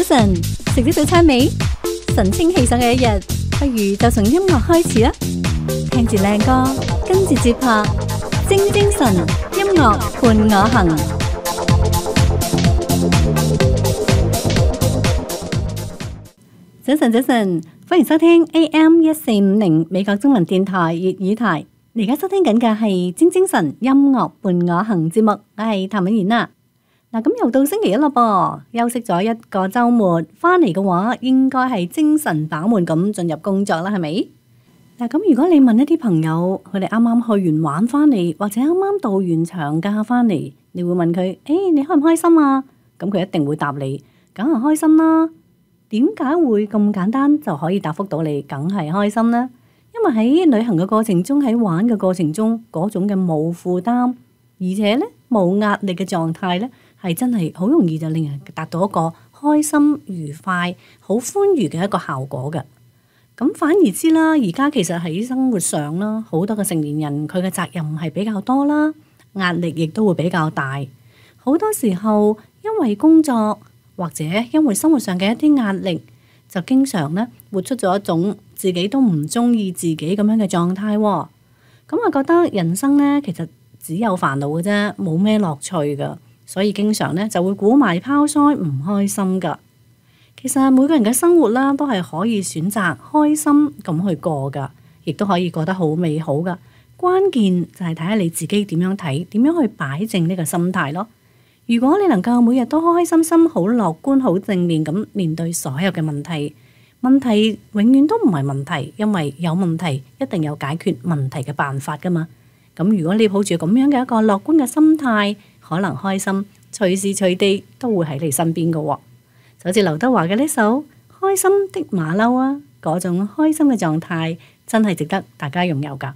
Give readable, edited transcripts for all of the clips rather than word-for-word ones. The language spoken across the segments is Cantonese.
晨，食咗早餐未？神清氣爽嘅一日，不如就從音樂開始啦。聽住靚歌，跟住節拍，精神，音樂伴我行。早晨，歡迎收聽 AM1450 美國中文電台粵語台。你而家收聽緊嘅係精神音樂伴我行節目，我係譚敏然啦。嗱，咁又到星期一啦噃，休息咗一個週末，翻嚟嘅話應該係精神飽滿咁進入工作啦，係咪？嗱，咁如果你問一啲朋友，佢哋啱啱去完玩翻嚟，或者啱啱度完長假翻嚟，你會問佢：你開唔開心啊？咁佢一定會答你：梗係開心啦。點解會咁簡單就可以答覆到你？梗係開心啦，因為喺旅行嘅過程中，喺玩嘅過程中，嗰種嘅冇負擔，而且咧冇壓力嘅狀態咧，係真係好容易就令人達到一個開心、愉快、好歡愉嘅一個效果嘅。咁反而知啦，而家其實喺生活上啦，好多嘅成年人佢嘅責任係比較多啦，壓力亦都會比較大。好多時候因為工作或者因為生活上嘅一啲壓力，就經常咧活出咗一種自己都唔中意自己咁樣嘅狀態。咁我覺得人生咧其實只有煩惱嘅啫，冇咩樂趣㗎。所以經常咧就會估埋拋腮唔開心㗎。其實每個人嘅生活啦，都係可以選擇開心咁去過㗎，亦都可以過得好美好㗎。關鍵就係睇下你自己點樣睇，點樣去擺正呢個心態咯。如果你能夠每日都開開心心、好樂觀、好正面咁面對所有嘅問題，問題永遠都唔係問題，因為有問題一定有解決問題嘅辦法㗎嘛。咁如果你抱住咁樣嘅一個樂觀嘅心態，可能開心隨時隨地都會喺你身邊嘅喎。就好似劉德華嘅呢首《開心的馬騮》啊，嗰種開心嘅狀態真係值得大家擁有㗎。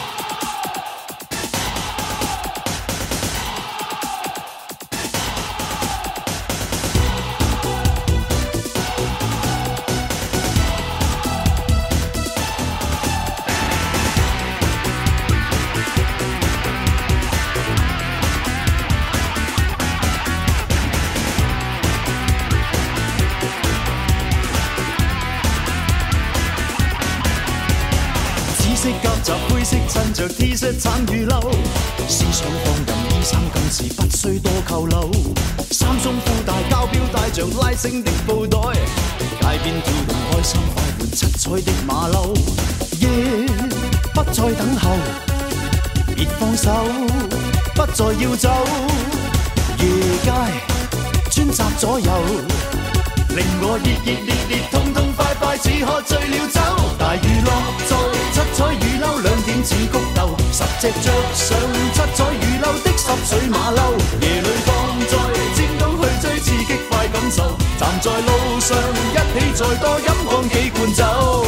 灰色襯着 T 恤橙與褸，思想放任衣衫今次不需多扣褸，三中褲大膠錶帶着拉繩的布袋，街邊跳動開心快活七彩的馬騮，夜不再等候，別放手，不再要走，夜街專責左右，令我熱烈，痛痛快快似喝醉了酒，大娛樂在七彩雨褸，兩點似谷豆，10隻着上七彩雨褸的濕水馬騮，夜裏放在尖東去追刺激快感受，站在路上一起再多飲光幾罐酒。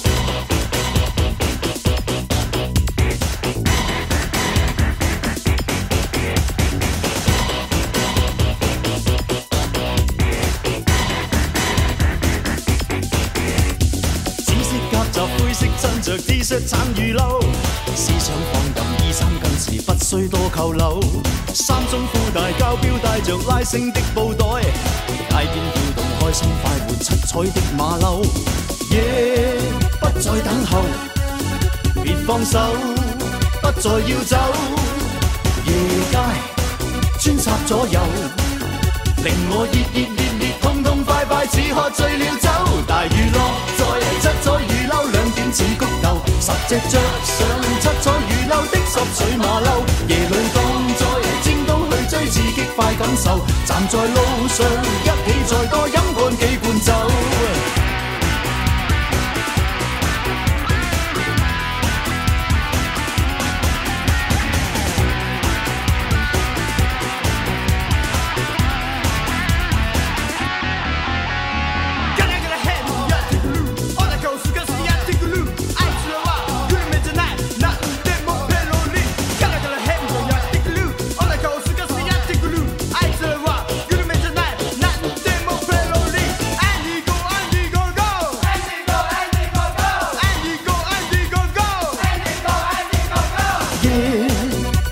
襯着 T 恤橙與褸，思想放任衣衫今次不需多扣褸，三中褲大膠錶帶着拉繩的布袋，街邊跳動開心快活七彩的馬騮，夜不再等候，別放手，不再要走，夜街專插左右，令我熱，痛痛快快似喝醉了酒，大娛樂在七彩雨褸，兩點似谷豆，10隻着上七彩雨褸的濕水馬騮，夜裏放在尖東去追刺激快感受，站在路上一起再多飲乾幾罐酒。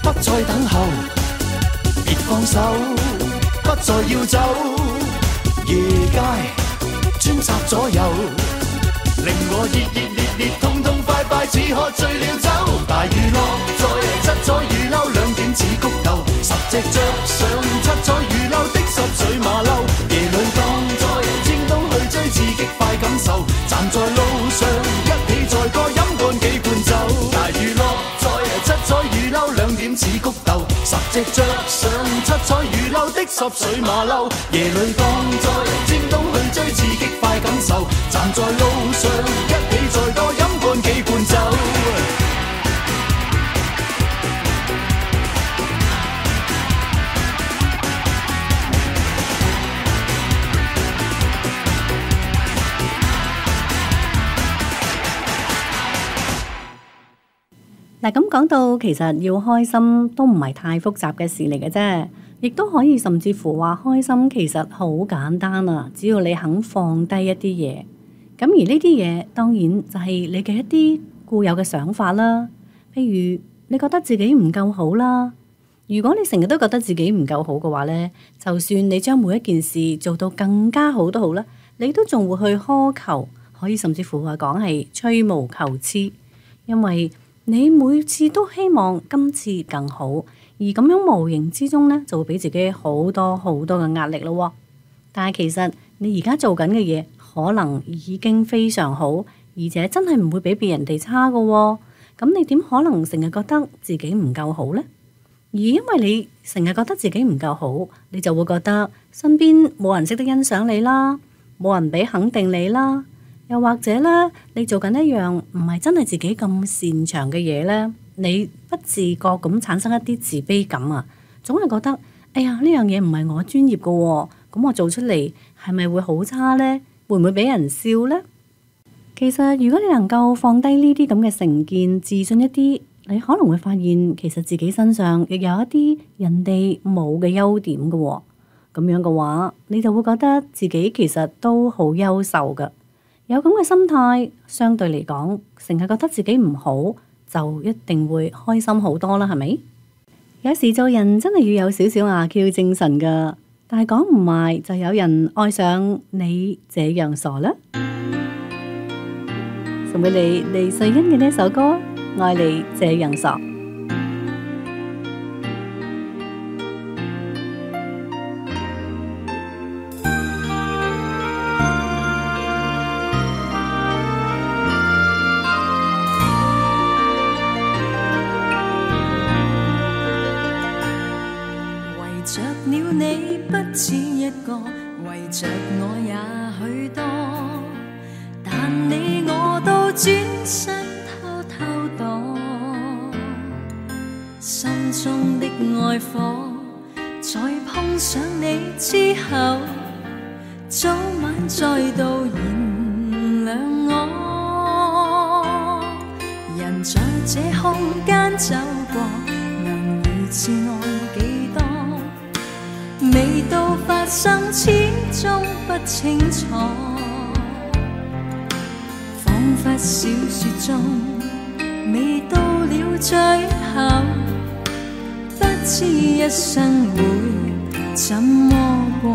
手，不再要走，夜夜街穿插左右，令我熱熱烈烈痛痛快快似喝醉了酒。大雨落在七彩雨褸，兩點似谷豆，10隻着上七彩雨褸的濕水馬騮，夜裏當在尖東去追刺激快感受，站在路上一起載歌飲乾幾罐酒。大雨落在七彩雨褸，兩點似谷豆，10隻着上七彩雨褸的濕水馬騮，夜裏當在尖東去追刺激快感受，站在路上一起載歌飲乾幾罐酒。 嗱，咁講到其實要開心都唔係太複雜嘅事嚟嘅啫，亦都可以甚至乎話開心其實好簡單啊！只要你肯放低一啲嘢，咁而呢啲嘢當然就係你嘅一啲固有嘅想法啦。譬如你覺得自己唔夠好啦，如果你成日都覺得自己唔夠好嘅話呢，就算你將每一件事做到更加好都好啦，你都仲會去苛求，可以甚至乎話講係吹毛求疵，因為你每次都希望今次更好，而咁樣無形之中呢，就會俾自己好多好多嘅壓力咯。但係其實你而家做緊嘅嘢可能已經非常好，而且真係唔會比別人哋差㗎。咁你點可能成日覺得自己唔夠好呢？而因為你成日覺得自己唔夠好，你就會覺得身邊冇人識得欣賞你啦，冇人俾肯定你啦。又或者咧，你做緊一樣唔係真係自己咁擅長嘅嘢咧，你不自覺咁產生一啲自卑感啊，總係覺得，哎呀，呢樣嘢唔係我專業嘅喎，咁我做出嚟係咪會好差咧？會唔會俾人笑咧？其實如果你能夠放低呢啲咁嘅成見，自信一啲，你可能會發現其實自己身上亦有一啲人哋冇嘅優點嘅喎。咁樣嘅話，你就會覺得自己其實都好優秀㗎。有咁嘅心態，相對嚟講，成日覺得自己唔好，就一定會開心好多啦，係咪？有時做人真係要有少少阿 Q 精神噶，但係講唔埋就有人愛上你這樣傻啦。送俾你李瑞恩嘅呢首歌《愛你這樣傻》。 只一個，為着我也許多，但你我都轉身偷偷躲，心中的愛火在碰上你之後，早晚再度燃亮我。人在這空間走過，能如此愛幾多？未到發生，始終不清楚，彷彿小說中未到了最後，不知一生會怎麼過。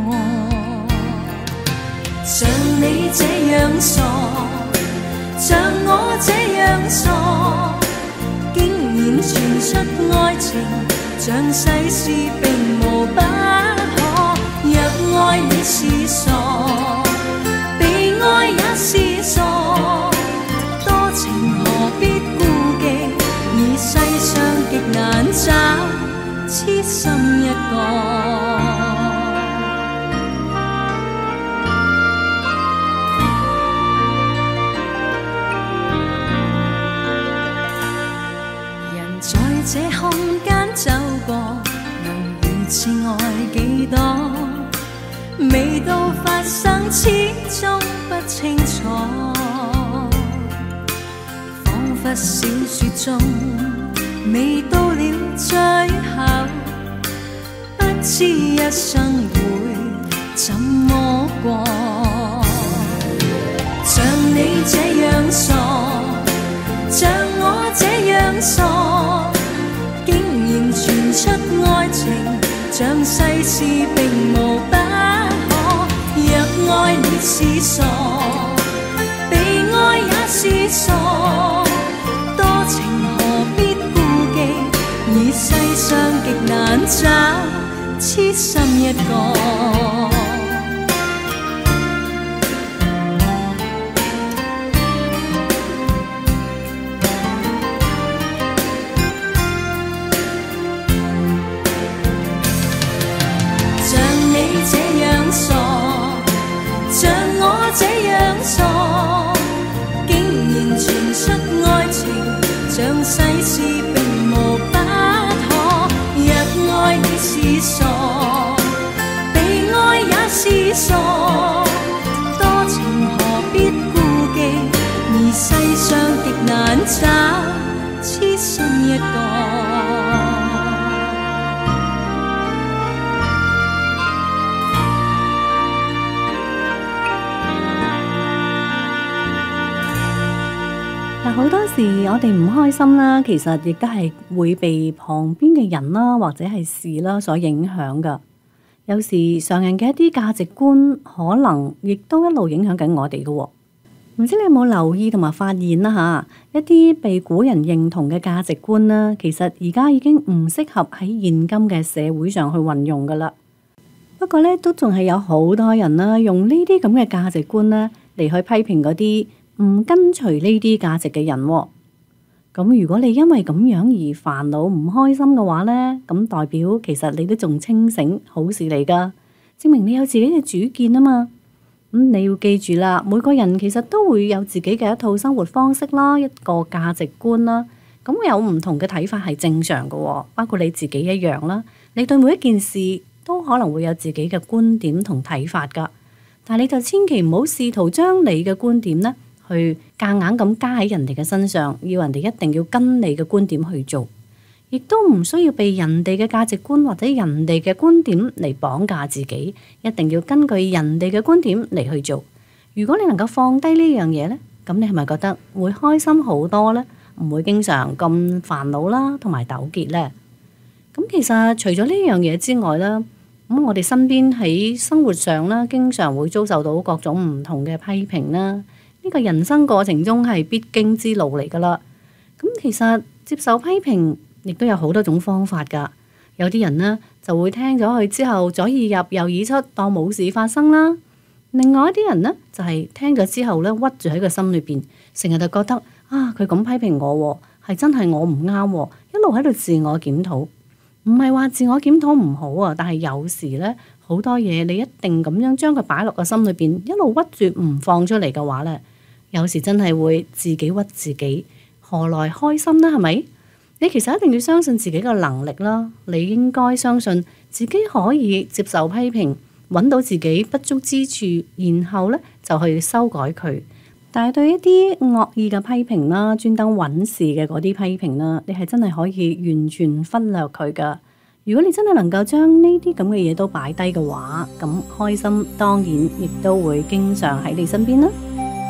像你這樣傻，像我這樣傻，竟然傳出愛情，像世事並無不可。若愛你是傻，被愛也是傻，多情何必顧忌，而世上極難找痴心一個。這空間走過，能如此愛幾多？未到發生，始終不清楚，彷彿小說中未到了最後，不知一生會怎麼過。像你這樣傻，像我這樣傻，傳出愛情，像世事並無不可。若是傻，被愛也是傻，多情何必顧忌，而世上極難找痴心一個。這樣傻，竟然傳出愛情，像世事並無不可。若愛已是傻，被愛也是傻，多情何必顧忌，而世上極難找痴心一個。 好多時我哋唔開心啦，其實亦都係會被旁邊嘅人啦，或者係事啦所影響噶。有時常人嘅一啲價值觀，可能亦都一路影響緊我哋噶。唔知你有冇留意同埋發現啦吓，一啲被古人認同嘅價值觀啦，其實而家已經唔適合喺現今嘅社會上去運用噶啦。不過咧，都仲係有好多人啦，用呢啲咁嘅價值觀咧嚟去批評嗰啲唔跟隨呢啲價值嘅人喎。咁如果你因為咁樣而煩惱唔開心嘅話呢，咁代表其實你都仲清醒，好事嚟噶，證明你有自己嘅主見啊嘛。你要記住啦，每個人其實都會有自己嘅一套生活方式啦，一個價值觀啦。咁有唔同嘅睇法係正常嘅喎，包括你自己一樣啦。你對每一件事都可能會有自己嘅觀點同睇法噶，但係你就千祈唔好試圖將你嘅觀點呢去夾硬咁加喺人哋嘅身上，要人哋一定要跟你嘅觀點去做，亦都唔需要被人哋嘅價值觀或者人哋嘅觀點嚟綁架自己，一定要根據人哋嘅觀點嚟去做。如果你能夠放低呢樣嘢呢，咁你係咪覺得會開心好多呢？唔會經常咁煩惱啦，同埋糾結呢？咁其實除咗呢樣嘢之外啦，咁我哋身邊喺生活上啦，經常會遭受到各種唔同嘅批評啦。呢個人生過程中係必經之路嚟噶啦。咁其實接受批評亦都有好多種方法噶。有啲人呢就會聽咗佢之後左耳入右耳出，當冇事發生啦。另外一啲人呢就係聽咗之後呢屈住喺個心裏邊，成日就覺得啊，佢咁批評我係真係我唔啱，一路喺度自我檢討。唔係話自我檢討唔好啊，但係有時呢好多嘢你一定咁樣將佢擺落個心裏邊，一路屈住唔放出嚟嘅話呢，有時真係會自己屈自己，何來開心呢？係咪？你其實一定要相信自己嘅能力啦，你應該相信自己可以接受批評，揾到自己不足之處，然後呢就去修改佢。但係對一啲惡意嘅批評啦，專登揾事嘅嗰啲批評啦，你係真係可以完全忽略佢噶。如果你真係能夠將呢啲咁嘅嘢都擺低嘅話，咁開心當然亦都會經常喺你身邊啦。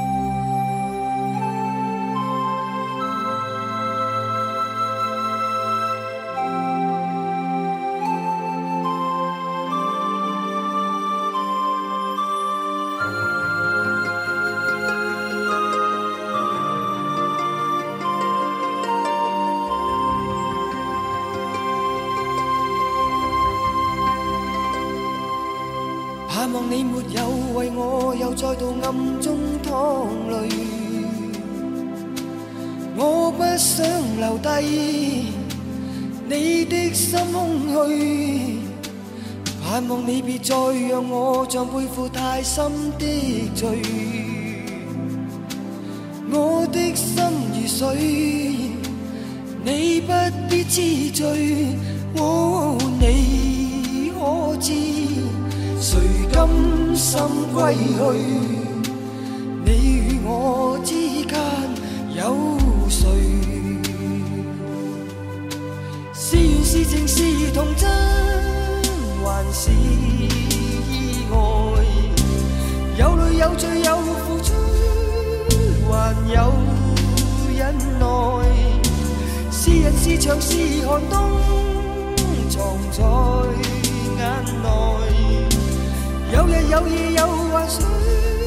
盼望你沒有為我又再度暗中淌淚，我不想留低你的心空虛，盼望你別再讓我像背負太深的罪，我的心如水，你不必知罪，你可知誰甘心歸去？你與我之間有誰？是緣是情是童真，還是意外？有淚有罪有付出，還有忍耐。是人是牆是寒冬，藏在眼內。有日有夜有幻想，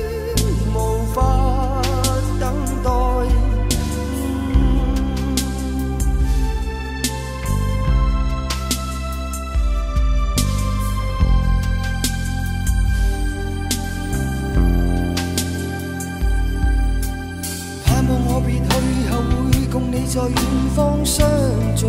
在遠方相聚，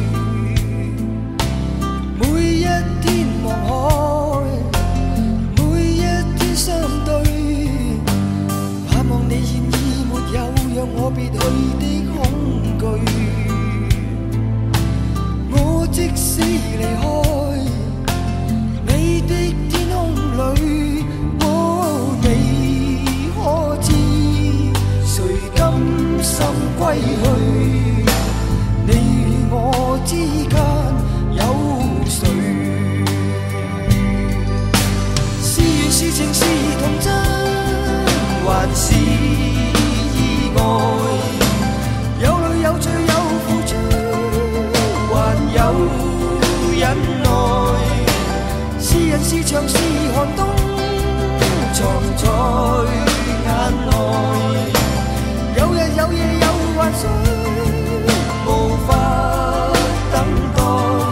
每一天望海，每一天相對，盼望你現已沒有讓我別去的恐懼。我即使離開你的天空裏，你可知誰甘心歸去？你與我之間有誰？是緣是情是童真，還是意外？有淚有罪有付出，還有忍耐。是人是牆是寒冬，藏在眼內。有日有夜有幻想，無法等待。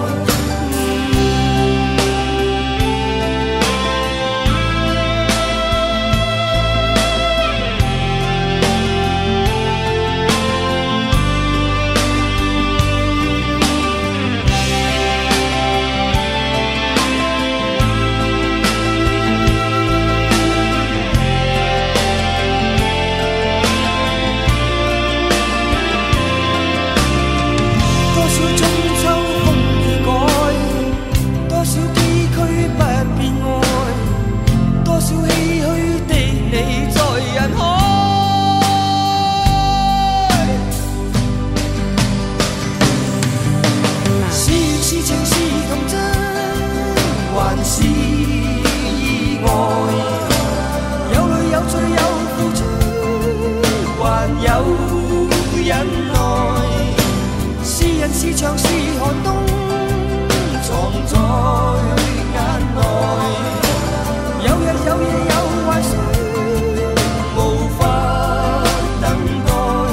是牆是寒冬，藏在眼內。有日有夜有幻想，無法等待。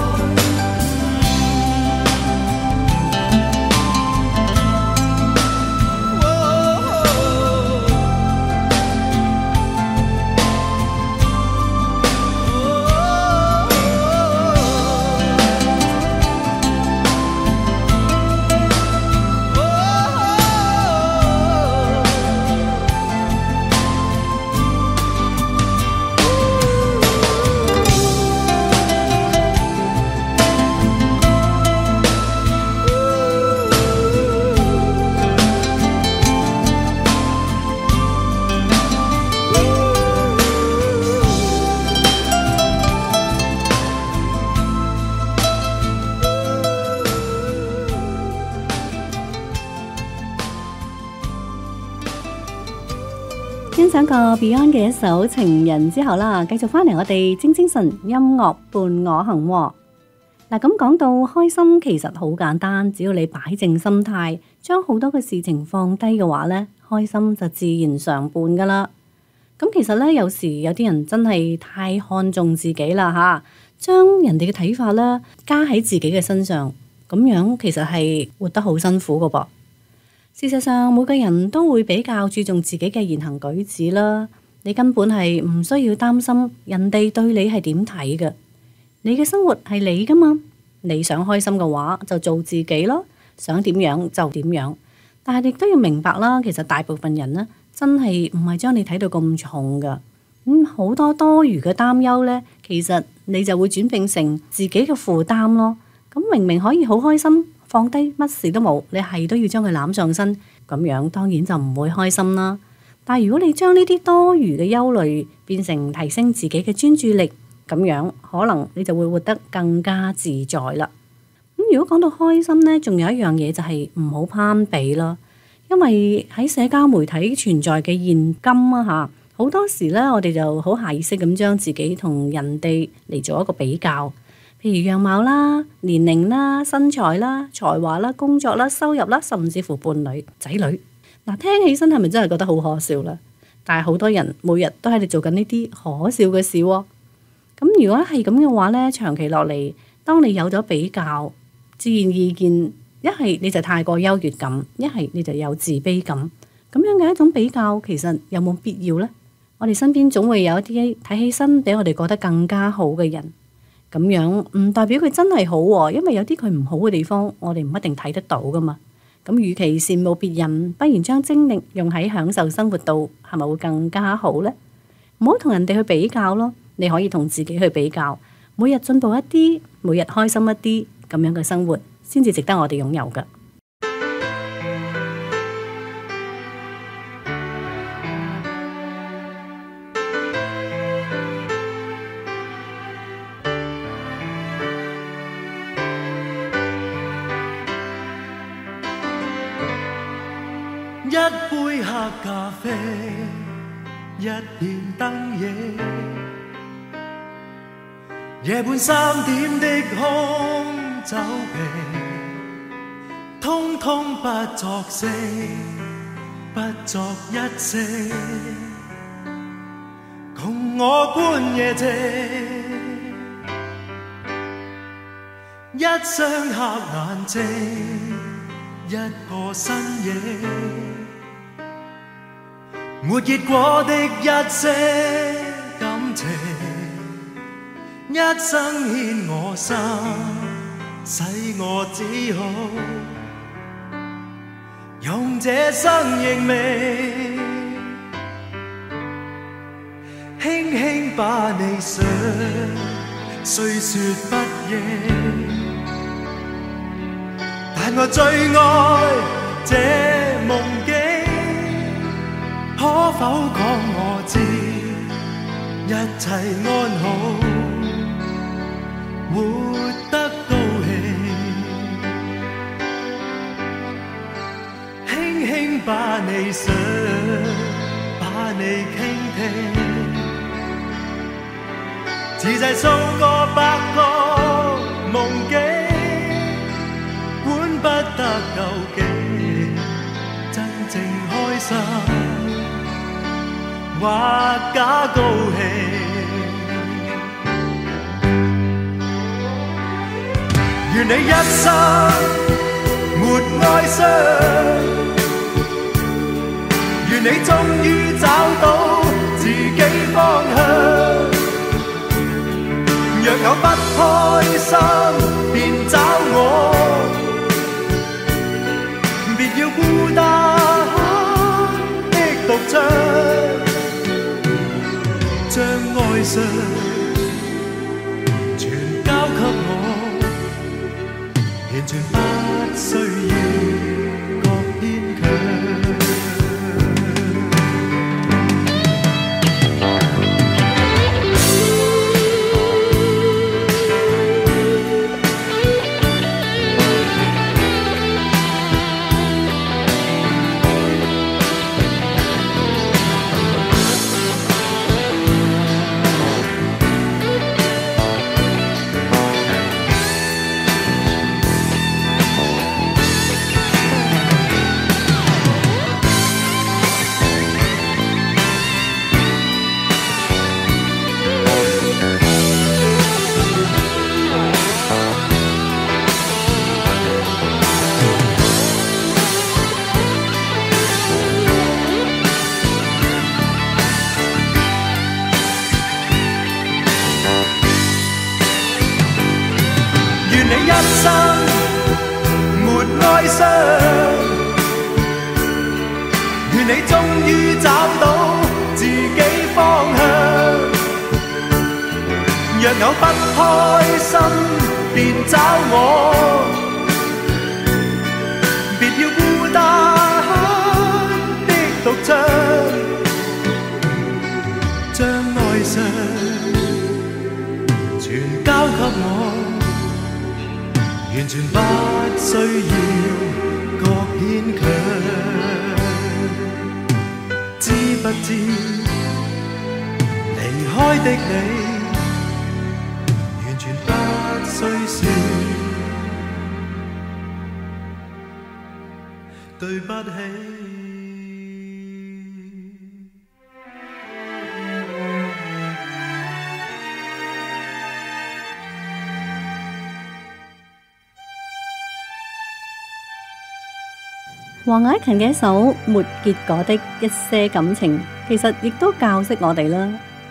欣賞過 Beyond 嘅一首《情人》之後啦，繼續翻嚟我哋精神音樂伴我行喎。嗱，咁講到開心，其實好簡單，只要你擺正心態，將好多嘅事情放低嘅話呢，開心就自然常伴噶啦。咁其實呢，有時有啲人真係太看重自己啦嚇，將人哋嘅睇法啦加喺自己嘅身上，咁樣其實係活得好辛苦噶噃。事實上，每個人都會比較注重自己嘅言行舉止啦。你根本係唔需要擔心人哋對你係點睇嘅。你嘅生活係你噶嘛，你想開心嘅話就做自己咯，想點樣就點樣。但係亦都要明白啦，其實大部分人呢，真係唔係將你睇到咁重噶。好多多餘嘅擔憂呢，其實你就會轉變成自己嘅負擔咯。咁明明可以好開心，放低乜事都冇，你係都要將佢攬上身，咁樣當然就唔會開心啦。但係如果你將呢啲多餘嘅憂慮變成提升自己嘅專注力，咁樣可能你就會活得更加自在啦。咁如果講到開心呢，仲有一樣嘢就係唔好攀比啦。因為喺社交媒體存在嘅現今啊嚇，好多時呢，我哋就好下意識咁將自己同人哋嚟做一個比較。譬如樣貌啦、年齡啦、身材啦、才華啦、工作啦、收入啦，甚至乎伴侶、仔女。嗱，聽起身係咪真係覺得好可笑啦？但係好多人每日都喺度做緊呢啲可笑嘅事喎。咁如果係咁嘅話呢，長期落嚟，當你有咗比較，自然意見一係你就太過優越感，一係你就有自卑感。咁樣嘅一種比較，其實有冇必要呢？我哋身邊總會有一啲睇起身比我哋覺得更加好嘅人。 咁樣唔代表佢真係好喎，因為有啲佢唔好嘅地方，我哋唔一定睇得到噶嘛。咁與其羨慕別人，不如將精力用喺享受生活度，係咪會更加好呢？唔好同人哋去比較咯，你可以同自己去比較，每日進步一啲，每日開心一啲，咁樣嘅生活先至值得我哋擁有噶。 一杯黑咖啡，一片燈影，夜半3點的空酒瓶，通通不作聲，不作一聲，共我觀夜景，一雙黑眼睛，一個身影。沒結果的一些感情，一生牽我心，使我只好用這生認命，輕輕把你想，雖說不應，但我最愛這夢境。可否講我知，一切安好，活得高興，輕輕把你想，把你傾聽，自製數個百個夢境，管不得究竟，真正開心或假高興，願你一生沒哀傷，願你終於找到自己方向。若有不開心，便找我，別要孤單的獨唱。將愛上全交給我，完全不需要各牽強。願你終於找到自己方向。若有不開心，便找我，別要孤單的獨唱。將愛上全交給我，完全不需要各牽強。知不知離開的你，完全不需說對不起。 黃凱芹嘅一首《沒結果的一些感情》，其實亦都教識我哋啦。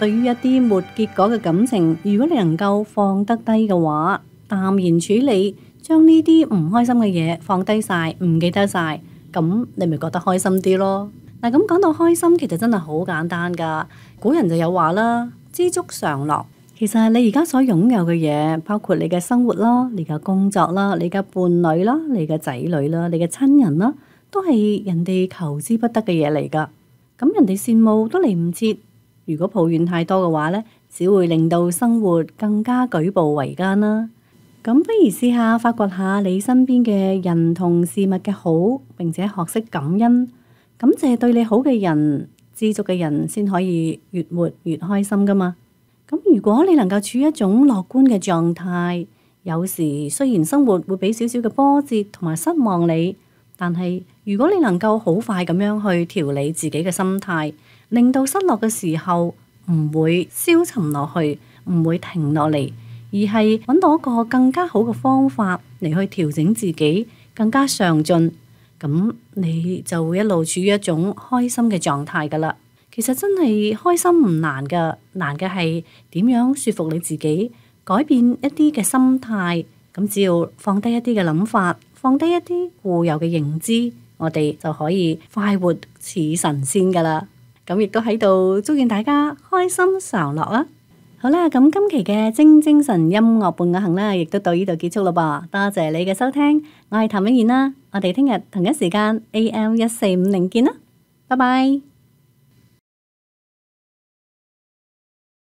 對於一啲沒結果嘅感情，如果你能夠放得低嘅話，淡然處理，將呢啲唔開心嘅嘢放低晒，唔記得晒，咁你咪覺得開心啲咯。嗱，咁講到開心，其實真係好簡單噶。古人就有話啦，知足常樂。其實你而家所擁有嘅嘢，包括你嘅生活啦、你嘅工作啦、你嘅伴侶啦、你嘅仔女啦、你嘅親人啦，都係人哋求之不得嘅嘢嚟噶。咁人哋羨慕都嚟唔切。如果抱怨太多嘅話呢，只會令到生活更加舉步維艱啦。咁不如試下發掘下你身邊嘅人同事物嘅好，並且學識感恩，感謝對你好嘅人，知足嘅人先可以越活越開心噶嘛。咁如果你能夠處於一種樂觀嘅狀態，有時雖然生活會俾少少嘅波折同埋失望你，但係如果你能夠好快咁樣去調理自己嘅心態，令到失落嘅時候唔會消沉落去，唔會停落嚟，而係揾到一個更加好嘅方法嚟去調整自己，更加上進，咁你就會一路處於一種開心嘅狀態噶啦。其實真係開心唔難噶，難嘅係點樣說服你自己，改變一啲嘅心態。咁只要放低一啲嘅諗法，放低一啲固有嘅認知，我哋就可以快活似神仙噶啦。咁亦都喺度祝願大家開心常樂啦。好啦，咁今期嘅精神音樂伴我行呢，亦都到呢度結束啦噃。多謝你嘅收聽，我係譚詠妍啦。我哋聽日同一時間 AM 1450見啦，拜拜。